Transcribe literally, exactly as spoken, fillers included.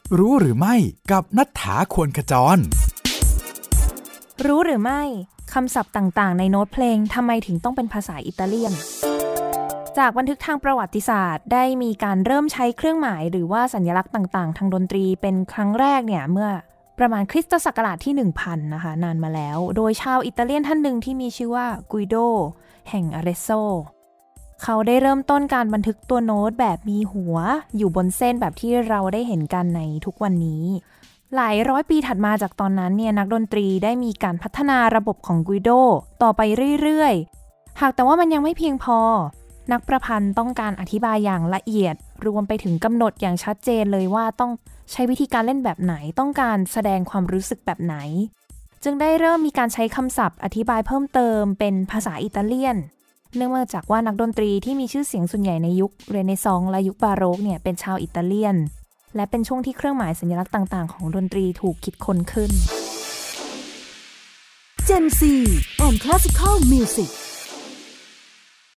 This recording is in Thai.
รู้หรือไม่กับณัฐฐา ควรขจรรู้หรือไม่คำศัพท์ต่างๆในโน้ตเพลงทำไมถึงต้องเป็นภาษาอิตาเลียนจากบันทึกทางประวัติศาสตร์ได้มีการเริ่มใช้เครื่องหมายหรือว่าสัญลักษณ์ต่างๆทางดนตรีเป็นครั้งแรกเนี่ยเมื่อประมาณคริสตศักราชที่ หนึ่งพัน นะคะนานมาแล้วโดยชาวอิตาเลียนท่านหนึ่งที่มีชื่อว่ากุยโดแห่งอาเรโซเขาได้เริ่มต้นการบันทึกตัวโน้ตแบบมีหัวอยู่บนเส้นแบบที่เราได้เห็นกันในทุกวันนี้หลายร้อยปีถัดมาจากตอนนั้นเนี่ยนักดนตรีได้มีการพัฒนาระบบของกุยโดต่อไปเรื่อยๆหากแต่ว่ามันยังไม่เพียงพอนักประพันธ์ต้องการอธิบายอย่างละเอียดรวมไปถึงกำหนดอย่างชัดเจนเลยว่าต้องใช้วิธีการเล่นแบบไหนต้องการแสดงความรู้สึกแบบไหนจึงได้เริ่มมีการใช้คำศัพท์อธิบายเพิ่มเติมเป็นภาษาอิตาเลียนเนื่องมาจากว่านักดนตรีที่มีชื่อเสียงส่วนใหญ่ในยุคเรเนซองส์และยุคบาโรกเนี่ยเป็นชาวอิตาเลียนและเป็นช่วงที่เครื่องหมายสัญลักษณ์ต่างๆของดนตรีถูกคิดค้นขึ้น Gen Z and Classical Music